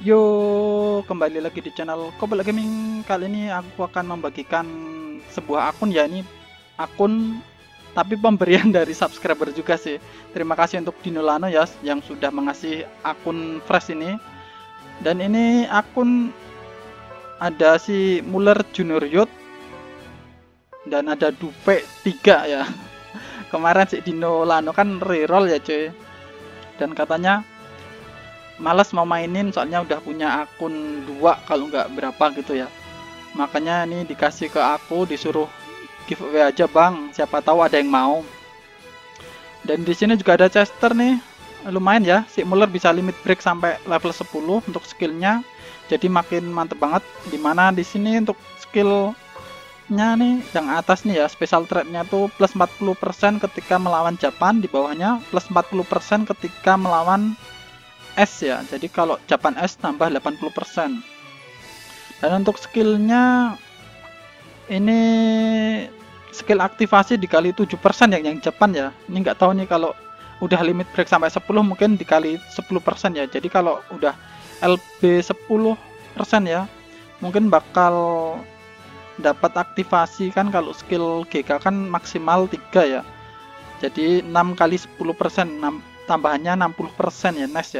Yo, kembali lagi di channel Kobel Gaming. Kali ini aku akan membagikan sebuah akun, ya ini akun tapi pemberian dari subscriber juga sih. Terima kasih untuk Dinolano ya yang sudah mengasih akun fresh ini. Dan ini akun ada si Muller Junior Youth dan ada Dupe 3 ya. Kemarin si Dinolano kan reroll ya cuy. Dan katanya males mau mainin soalnya udah punya akun 2 kalau nggak berapa gitu ya. Makanya ini dikasih ke aku, disuruh giveaway aja bang, siapa tahu ada yang mau. Dan di sini juga ada Chester nih, lumayan ya, si Muller bisa limit break sampai level 10 untuk skillnya, jadi makin mantep banget. Dimana di sini untuk skillnya nih yang atas nih ya, special trapnya tuh plus 40% ketika melawan Japan, di bawahnya plus 40% ketika melawan S ya, jadi kalau Japan S tambah 80%. Dan untuk skillnya ini skill aktivasi dikali 7% yang Japan ya. Ini nggak tahu nih kalau udah limit break sampai 10 mungkin dikali 10% ya. Jadi kalau udah LB 10% ya, mungkin bakal dapat aktivasi kan. Kalau skill GK kan maksimal 3 ya. Jadi 6 kali 10%, tambahannya 60% ya, nice ya.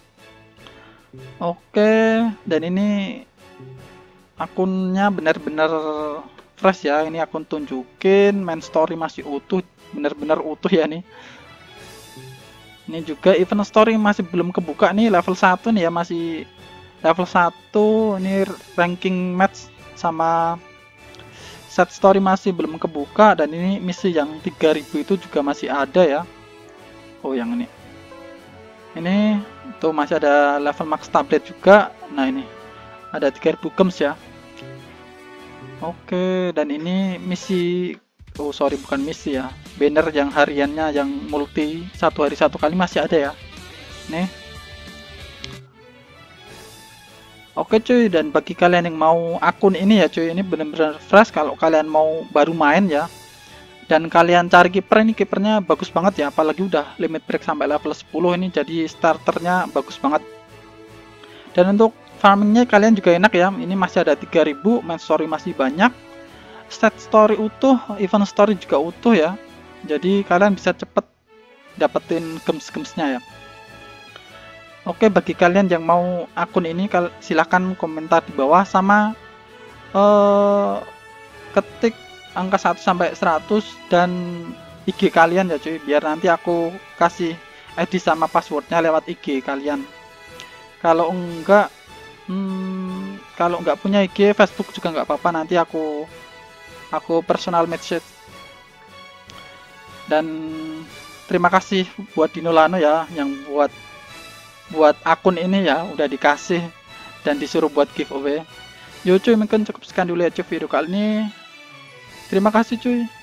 Oke, dan ini akunnya benar-benar fresh ya. Ini akun tunjukin, main story masih utuh, benar-benar utuh ya nih. Ini juga event story masih belum kebuka nih, level 1 nih ya, masih level 1. Ini ranking match sama set story masih belum kebuka, dan ini misi yang 3000 itu juga masih ada ya. Oh, yang ini tuh masih ada level max tablet juga. Nah, ini ada 3000 gems ya. Oke, dan ini misi, oh sorry bukan misi ya, banner yang hariannya yang multi 1 hari 1 kali masih ada ya. Nih. Oke cuy, dan bagi kalian yang mau akun ini ya cuy, ini bener-bener fresh. Kalau kalian mau baru main ya, dan kalian cari kiper, ini kipernya bagus banget ya, apalagi udah limit break sampai level 10 ini, jadi starternya bagus banget. Dan untuk farmingnya kalian juga enak ya, ini masih ada 3000, main story masih banyak, stat story utuh, event story juga utuh ya, jadi kalian bisa cepet dapetin gems-gemsnya ya. Oke, bagi kalian yang mau akun ini silahkan komentar di bawah, sama ketik angka 1 sampai 100 dan IG kalian ya cuy, biar nanti aku kasih ID sama passwordnya lewat IG kalian. Kalau enggak punya IG, Facebook juga nggak apa-apa, nanti aku personal message. Dan terima kasih buat Dinolano ya yang buat akun ini ya, udah dikasih dan disuruh buat giveaway. Yo cuy, mungkin cukup sekian dulu ya cuy video kali ini. Terima kasih cuy.